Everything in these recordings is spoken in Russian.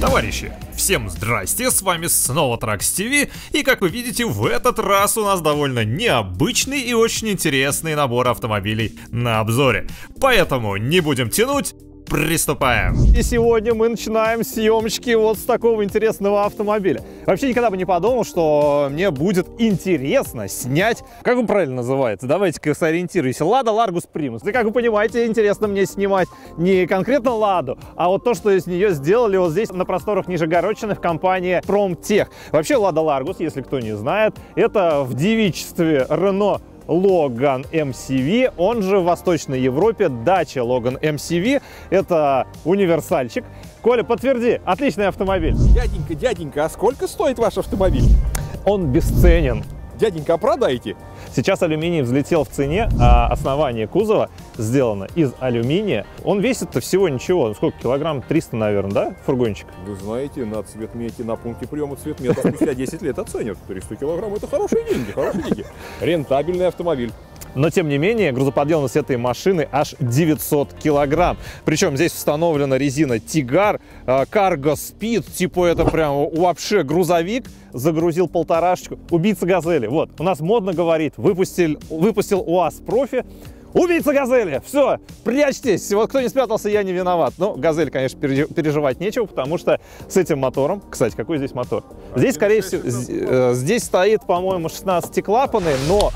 Товарищи, всем здрасте, с вами снова Trax TV, и как вы видите, в этот раз у нас довольно необычный и очень интересный набор автомобилей на обзоре. Поэтому не будем тянуть, приступаем! И сегодня мы начинаем съемочки вот с такого интересного автомобиля. Вообще никогда бы не подумал, что мне будет интересно снять, как он правильно называется, давайте-ка сориентируйся, Lada Largus Primus. И как вы понимаете, интересно мне снимать не конкретно Ладу, а вот то, что из нее сделали вот здесь на просторах Нижегородчины в компании Промтех. Вообще Lada Largus, если кто не знает, это в девичестве Renault Logan MCV, он же в Восточной Европе Dacia Logan MCV. Это универсальчик. Коля, подтверди, отличный автомобиль. Дяденька, а сколько стоит ваш автомобиль? Он бесценен. Дяденька, а продаете? Сейчас алюминий взлетел в цене, а основание кузова сделано из алюминия. Он весит-то всего ничего, сколько, килограмм 300, наверное, да, фургончик? Вы знаете, на цветмете, на пункте приема цветмета спустя 10 лет оценят. 300 килограмм — это хорошие деньги, Рентабельный автомобиль. Но, тем не менее, грузоподъемность этой машины аж 900 килограмм. Причем здесь установлена резина Tiggar, Cargo Speed, типа это прям вообще грузовик, загрузил полторашечку. Убийца газели. Вот, у нас модно говорит, выпустил УАЗ Профи. Убийца газели! Все, прячьтесь! Вот кто не спрятался, я не виноват. Но газель, конечно, переживать нечего, потому что с этим мотором... Кстати, какой здесь мотор? Здесь, скорее всего, здесь стоит, по-моему, 16-клапанный, но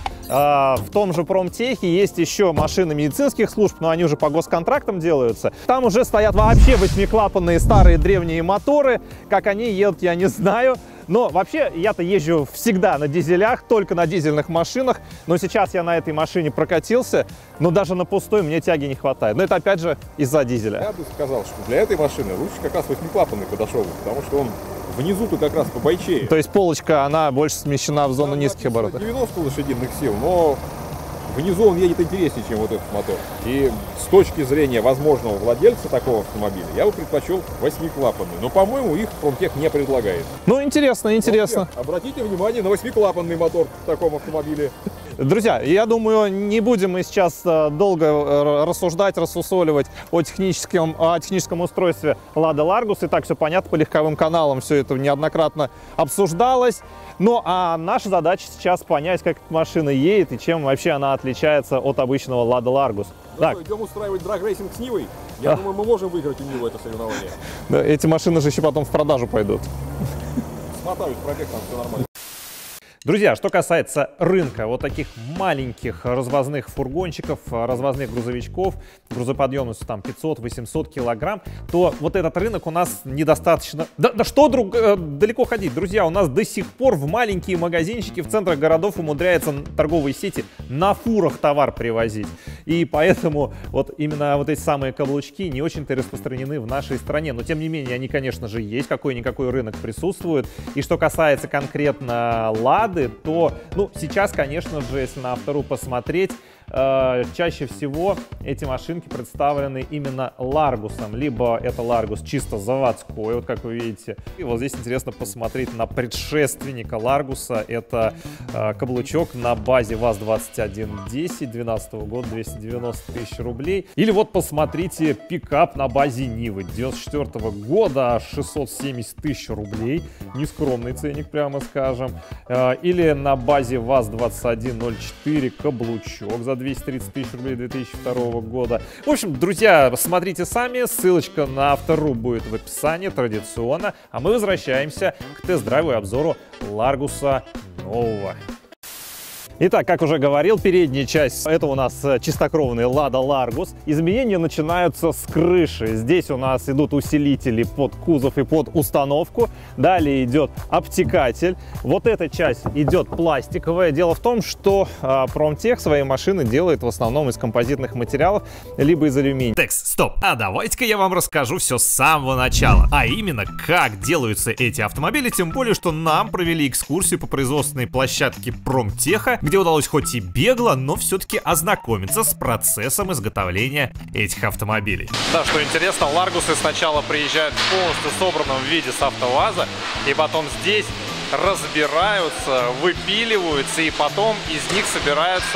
в том же Промтехе есть еще машины медицинских служб, но они уже по госконтрактам делаются. Там уже стоят вообще 8-клапанные старые древние моторы. Как они едут, я не знаю. Но вообще я-то езжу всегда на дизелях, только на дизельных машинах. Но сейчас я на этой машине прокатился, но даже на пустой мне тяги не хватает. Но это опять же из-за дизеля. Я бы сказал, что для этой машины лучше как раз 8-клапанный подошел, потому что он внизу-то как раз побойчее. То есть полочка, она больше смещена в зону низких оборотов. 90 лошадиных сил, но внизу он едет интереснее, чем вот этот мотор. И с точки зрения возможного владельца такого автомобиля, я бы предпочел 8-клапанный. Но, по-моему, их Промтех не предлагает. Ну, интересно. Промтех, обратите внимание на 8-клапанный мотор в таком автомобиле. Друзья, я думаю, не будем мы сейчас долго рассуждать, рассусоливать о техническом устройстве Lada Largus. И так все понятно, по легковым каналам все это неоднократно обсуждалось. Ну, а наша задача сейчас понять, как эта машина едет и чем вообще она отличается от обычного Lada Largus. Ну так. Что, идем устраивать драг-рейсинг с Нивой? Я думаю, мы можем выиграть у Нивы это соревнование. Да, эти машины же еще потом в продажу пойдут. Смотаюсь, пробег, там все нормально. Друзья, что касается рынка вот таких маленьких развозных фургончиков, развозных грузовичков, грузоподъемностью там 500-800 килограмм, то вот этот рынок у нас недостаточно... Да что далеко ходить, друзья, у нас до сих пор в маленькие магазинчики в центрах городов умудряются торговые сети на фурах товар привозить. И поэтому вот именно вот эти самые каблучки не очень-то распространены в нашей стране. Но тем не менее, они, конечно же, есть, какой-никакой рынок присутствует. И что касается конкретно Lada, то, ну, сейчас, конечно же, если на автору посмотреть, чаще всего эти машинки представлены именно Largus'ом, либо это Largus чисто заводской, вот как вы видите. И вот здесь интересно посмотреть на предшественника Largus'а, это каблучок на базе ВАЗ-2110 2012 года, 290 тысяч рублей. Или вот посмотрите пикап на базе Нивы 94 года, 670 тысяч рублей, нескромный ценник, прямо скажем. Или на базе ВАЗ-2104 каблучок за 230 тысяч рублей 2002 года. В общем, друзья, смотрите сами, ссылочка на автору будет в описании традиционно, а мы возвращаемся к тест-драйву и обзору Largus'а нового. Итак, как уже говорил, передняя часть — это у нас чистокровный Lada Largus. Изменения начинаются с крыши. Здесь у нас идут усилители под кузов и под установку. Далее идет обтекатель. Вот эта часть идет пластиковая. Дело в том, что Промтех свои машины делает в основном из композитных материалов, либо из алюминия. Текст, стоп. А давайте-ка я вам расскажу все с самого начала. А именно, как делаются эти автомобили. Тем более, что нам провели экскурсию по производственной площадке Промтеха, где удалось хоть и бегло, но все-таки ознакомиться с процессом изготовления этих автомобилей. Да, что интересно, Largus'ы сначала приезжают в полностью собранном виде с АвтоВАЗа, и потом здесь разбираются, выпиливаются, и потом из них собираются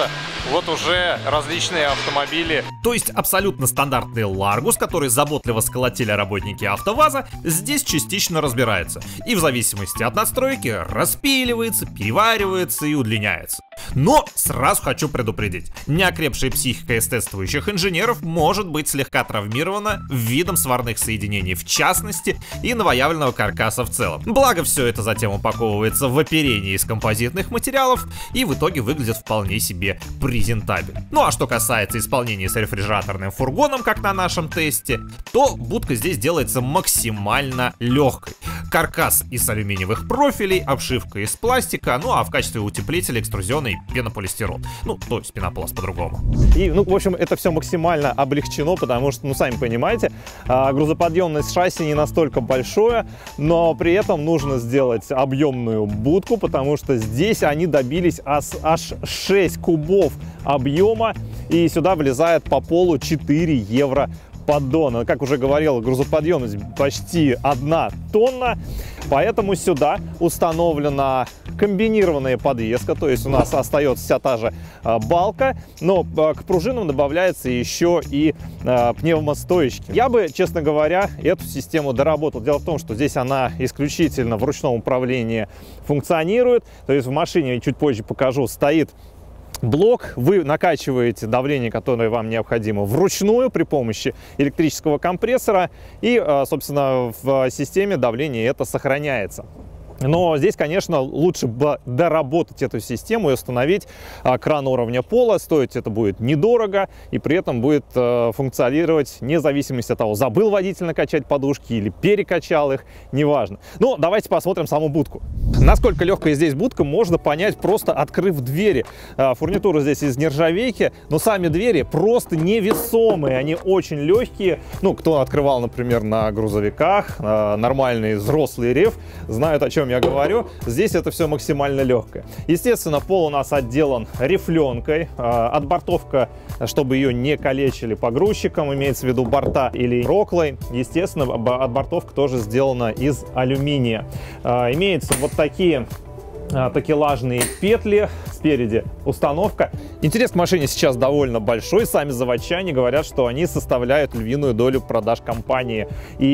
вот уже различные автомобили. То есть абсолютно стандартный Ларгус, который заботливо сколотили работники АвтоВАЗа, здесь частично разбирается. И в зависимости от настройки распиливается, переваривается и удлиняется. Но сразу хочу предупредить, неокрепшая психика эстетствующих инженеров может быть слегка травмирована видом сварных соединений в частности и новоявленного каркаса в целом. Благо все это затем упаковывается в оперение из композитных материалов и в итоге выглядит вполне себе презентабельно. Ну а что касается исполнения с рефрижераторным фургоном, как на нашем тесте, то будка здесь делается максимально легкой. Каркас из алюминиевых профилей, обшивка из пластика, ну а в качестве утеплителя экструзионный пенополистирол. Ну, то есть пенопласт по-другому. И, ну, в общем, это все максимально облегчено, потому что, ну, сами понимаете, грузоподъемность шасси не настолько большое, но при этом нужно сделать объемную будку, потому что здесь они добились аж 6 кубов объема, и сюда влезает по полу 4 евро поддона. Как уже говорил, грузоподъемность почти 1 тонна, поэтому сюда установлена комбинированная подвеска, то есть у нас остается вся та же балка, но к пружинам добавляется еще и пневмостоечки. Я бы, честно говоря, эту систему доработал. Дело в том, что здесь она исключительно в ручном управлении функционирует, то есть в машине, чуть позже покажу, стоит блок, вы накачиваете давление, которое вам необходимо, вручную при помощи электрического компрессора, и, собственно, в системе давление это сохраняется. Но здесь, конечно, лучше бы доработать эту систему и установить кран уровня пола. Стоить это будет недорого и при этом будет функционировать вне зависимости от того, забыл водитель накачать подушки или перекачал их, неважно. Ну, давайте посмотрим саму будку. Насколько легкая здесь будка, можно понять, просто открыв двери. Фурнитура здесь из нержавейки, но сами двери просто невесомые, они очень легкие. Ну, кто открывал, например, на грузовиках, нормальный взрослый рев, знают, о чем я говорю. Здесь это все максимально легкое. Естественно, пол у нас отделан рифленкой. Отбортовка, чтобы ее не калечили погрузчикам, имеется в виду борта или роклой. Естественно, отбортовка тоже сделана из алюминия. Имеются вот такие такелажные петли, спереди установка. Интерес к машине сейчас довольно большой. Сами заводчане говорят, что они составляют львиную долю продаж компании.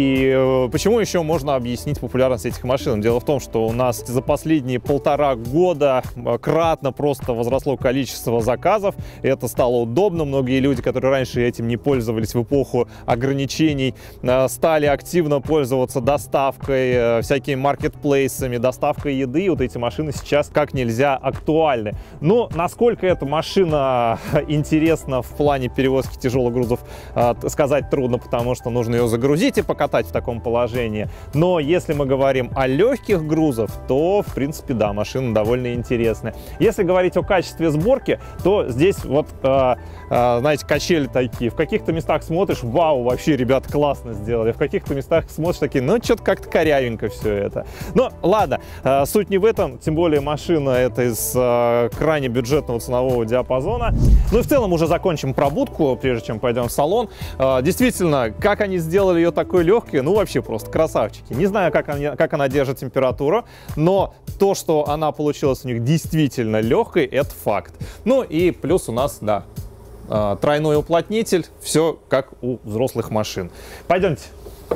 И почему еще можно объяснить популярность этих машин? Дело в том, что у нас за последние 1,5 года кратно просто возросло количество заказов. Это стало удобно. Многие люди, которые раньше этим не пользовались в эпоху ограничений, стали активно пользоваться доставкой, всякими маркетплейсами, доставкой еды. Вот эти машины сейчас как нельзя актуальны. Но насколько эта машина интересна в плане перевозки тяжелых грузов, сказать трудно, потому что нужно ее загрузить и покатать в таком положении. Но если мы говорим о легких грузах, то, в принципе, да, машина довольно интересная. Если говорить о качестве сборки, то здесь вот, знаете, качели такие. В каких-то местах смотришь, вау, вообще, ребята, классно сделали. В каких-то местах смотришь, такие, ну, что-то как-то корявенько все это. Но, ладно, суть не в этом. Тем более машина это из крайне бюджетного ценового диапазона. Ну и в целом уже закончим пробудку, прежде чем пойдем в салон. Действительно, как они сделали ее такой легкой, ну вообще просто красавчики. Не знаю, как она держит температуру, но то, что она получилась у них действительно легкой, это факт. Ну и плюс у нас, да, тройной уплотнитель, все как у взрослых машин. Пойдемте.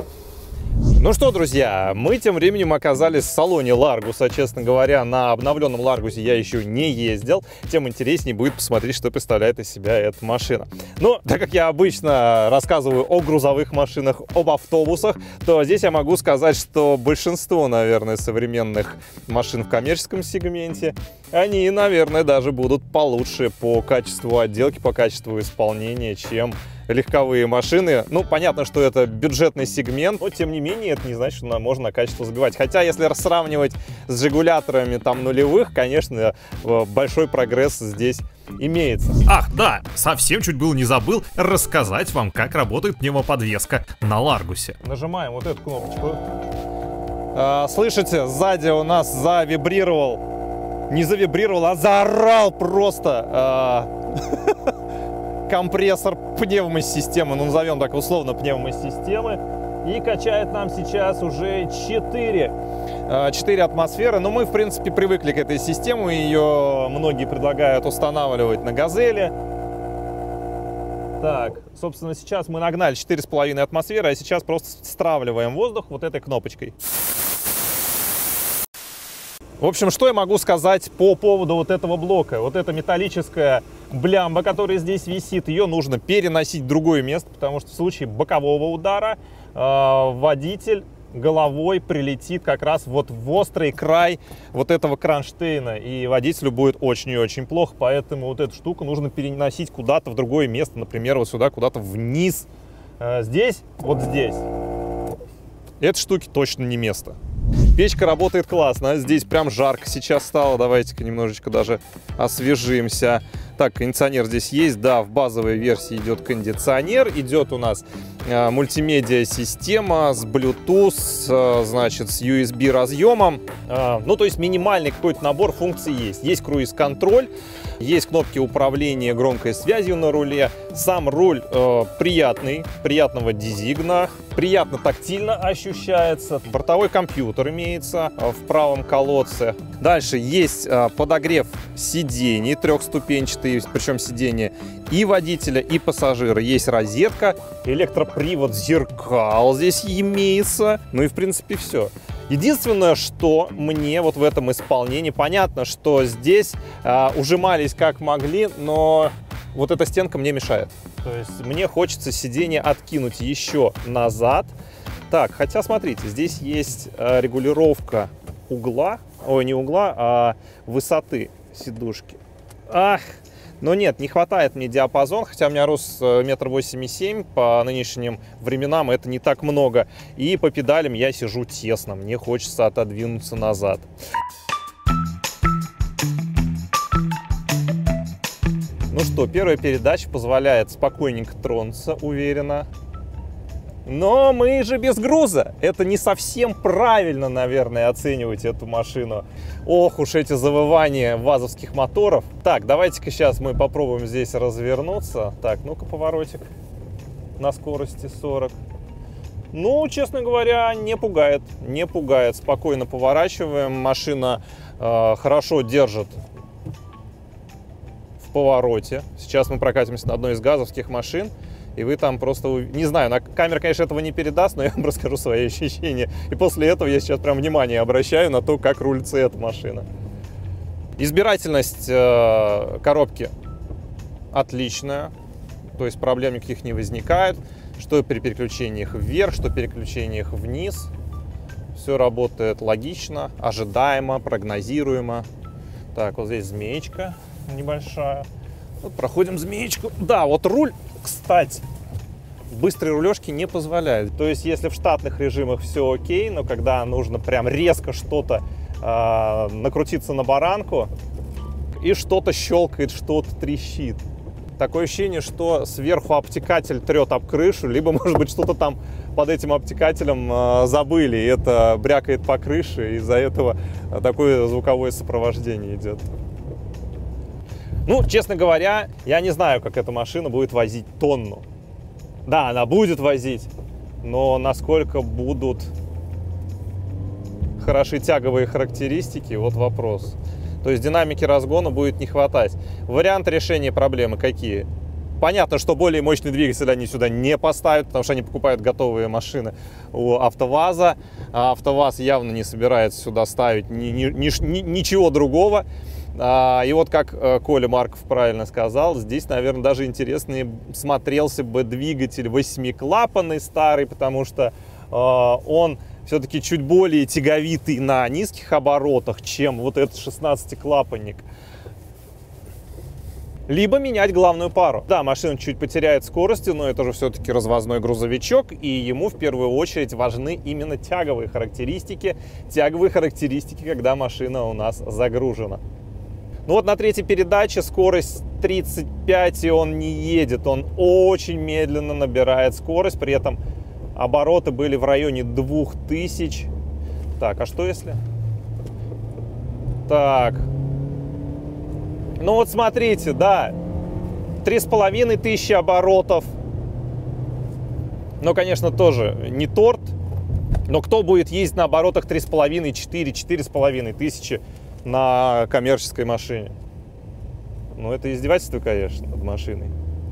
Ну что, друзья, мы тем временем оказались в салоне Ларгуса. Честно говоря, на обновленном Ларгусе я еще не ездил. Тем интереснее будет посмотреть, что представляет из себя эта машина. Но так как я обычно рассказываю о грузовых машинах, об автобусах, то здесь я могу сказать, что большинство, наверное, современных машин в коммерческом сегменте, они, наверное, даже будут получше по качеству отделки, по качеству исполнения, чем легковые машины. Ну, понятно, что это бюджетный сегмент, но, тем не менее, это не значит, что можно на качество забивать. Хотя, если сравнивать с жигуляторами там нулевых, конечно, большой прогресс здесь имеется. Ах, да, совсем чуть было не забыл рассказать вам, как работает пневмоподвеска на Ларгусе. Нажимаем вот эту кнопочку. Слышите, сзади у нас завибрировал, не завибрировал, а заорал просто компрессор пневмосистемы, ну назовем так условно пневмосистемы, и качает нам сейчас уже 4 4 атмосферы. Но мы, в принципе, привыкли к этой системе. Ее многие предлагают устанавливать на «Газели». Так, собственно, сейчас мы нагнали 4,5 атмосферы, а сейчас просто стравливаем воздух вот этой кнопочкой. В общем, что я могу сказать по поводу вот этого блока? Вот эта металлическая блямба, которая здесь висит, ее нужно переносить в другое место, потому что в случае бокового удара водитель головой прилетит как раз вот в острый край вот этого кронштейна, и водителю будет очень и очень плохо, поэтому вот эту штуку нужно переносить куда-то в другое место, например, вот сюда, куда-то вниз. Здесь, вот здесь. Этой штуки точно не место. Печка работает классно, здесь прям жарко сейчас стало, давайте-ка немножечко даже освежимся. Так, кондиционер здесь есть, да, в базовой версии идет кондиционер, идет у нас мультимедиа-система с Bluetooth, значит, с USB разъемом. Ну, то есть минимальный какой-то набор функций есть. Есть круиз-контроль, есть кнопки управления громкой связью на руле. Сам руль приятный, приятного дизайна, приятно тактильно ощущается. Бортовой компьютер имеется в правом колодце. Дальше есть подогрев сидений трехступенчатый, причем сиденья и водителя, и пассажира. Есть розетка, электропривод зеркал здесь имеется. Ну и в принципе все. Единственное, что мне вот в этом исполнении, понятно, что здесь ужимались как могли, но вот эта стенка мне мешает. То есть мне хочется сиденье откинуть еще назад. Так, хотя смотрите, здесь есть регулировка угла, ой, не угла, а высоты сидушки. Ах, но нет, не хватает мне диапазон, хотя у меня рост 1,87 м, по нынешним временам это не так много. И по педалям я сижу тесно, мне хочется отодвинуться назад. Ну что, первая передача позволяет спокойненько тронуться, уверенно. Но мы же без груза. Это не совсем правильно, наверное, оценивать эту машину. Ох уж эти завывания вазовских моторов. Так, давайте-ка сейчас мы попробуем здесь развернуться. Так, ну-ка поворотик на скорости 40. Ну, честно говоря, не пугает. Не пугает. Спокойно поворачиваем. Машина хорошо держит в повороте. Сейчас мы прокатимся на одной из газовских машин. И вы там просто, не знаю, на камера, конечно, этого не передаст, но я вам расскажу свои ощущения. И после этого я сейчас прям внимание обращаю на то, как рулится эта машина. Избирательность коробки отличная, то есть проблем никаких не возникает. Что при переключениях вверх, что при переключениях вниз. Все работает логично, ожидаемо, прогнозируемо. Так, вот здесь змеечка небольшая. Вот проходим змеечку. Да, вот руль, кстати, быстрые рулежки не позволяют. То есть, если в штатных режимах все окей, но когда нужно прям резко что-то накрутиться на баранку, и что-то щелкает, что-то трещит. Такое ощущение, что сверху обтекатель трет об крышу, либо, может быть, что-то там под этим обтекателем забыли, и это брякает по крыше, и из-за этого такое звуковое сопровождение идет. Ну, честно говоря, я не знаю, как эта машина будет возить тонну. Да, она будет возить, но насколько будут хороши тяговые характеристики, вот вопрос. То есть динамики разгона будет не хватать. Варианты решения проблемы какие? Понятно, что более мощный двигатель они сюда не поставят, потому что они покупают готовые машины у АвтоВАЗа. А АвтоВАЗ явно не собирается сюда ставить ничего другого. И вот как Коля Марков правильно сказал, здесь, наверное, даже интереснее смотрелся бы двигатель 8-клапанный старый, потому что он все-таки чуть более тяговитый на низких оборотах, чем вот этот 16-клапанник. Либо менять главную пару. Да, машина чуть потеряет скорости, но это же все-таки развозной грузовичок, и ему в первую очередь важны именно тяговые характеристики. Тяговые характеристики, когда машина у нас загружена. Ну вот на третьей передаче скорость 35, и он не едет. Он очень медленно набирает скорость, при этом обороты были в районе 2000. Так, а что если? Так. Ну вот смотрите, да, 3500 оборотов. Но, конечно, тоже не торт. Но кто будет ездить на оборотах 3,5, 4, 4,5 тысячи на коммерческой машине? Ну, это издевательство, конечно, над машиной.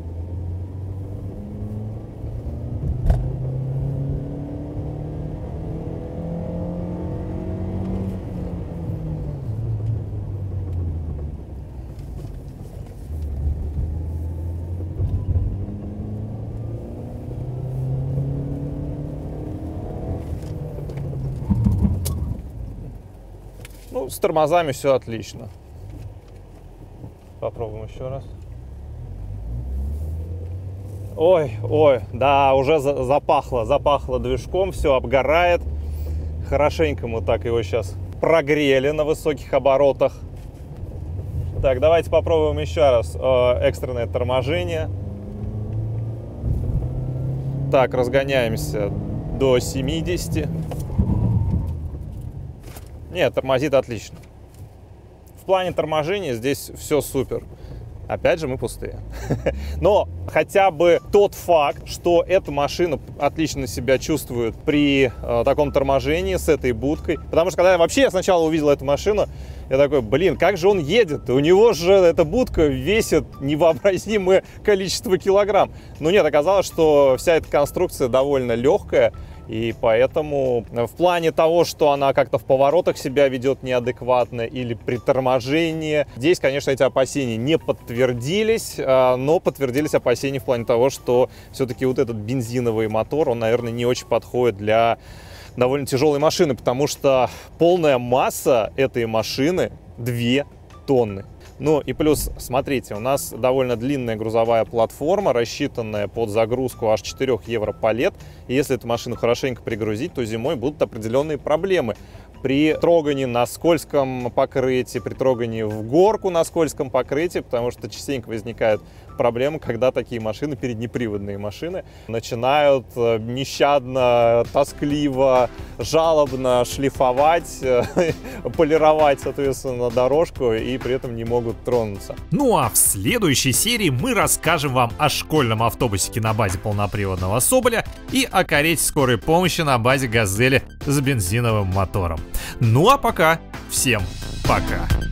Ну, с тормозами все отлично. Попробуем еще раз. Ой, ой, да, уже запахло движком, все обгорает. Хорошенько мы так его сейчас прогрели на высоких оборотах. Так, давайте попробуем еще раз экстренное торможение. Так, разгоняемся до 70. Нет, тормозит отлично. В плане торможения здесь все супер. Опять же, мы пустые. Но хотя бы тот факт, что эта машина отлично себя чувствует при таком торможении с этой будкой. Потому что когда я сначала увидел эту машину, я такой, блин, как же он едет? У него же эта будка весит невообразимое количество килограмм. Но нет, оказалось, что вся эта конструкция довольно легкая. И поэтому в плане того, что она как-то в поворотах себя ведет неадекватно или при торможении, здесь, конечно, эти опасения не подтвердились, но подтвердились опасения в плане того, что все-таки вот этот бензиновый мотор, он, наверное, не очень подходит для довольно тяжелой машины, потому что полная масса этой машины 2 тонны. Ну и плюс, смотрите, у нас довольно длинная грузовая платформа, рассчитанная под загрузку аж 4 европалет. И если эту машину хорошенько пригрузить, то зимой будут определенные проблемы. При трогании на скользком покрытии, при трогании в горку на скользком покрытии, потому что частенько возникает проблема, когда такие машины, переднеприводные машины, начинают нещадно, тоскливо, жалобно шлифовать, полировать, соответственно, дорожку и при этом не могут тронуться. Ну а в следующей серии мы расскажем вам о школьном автобусике на базе полноприводного Соболя и о карете скорой помощи на базе Газели с бензиновым мотором. Ну а пока, всем пока!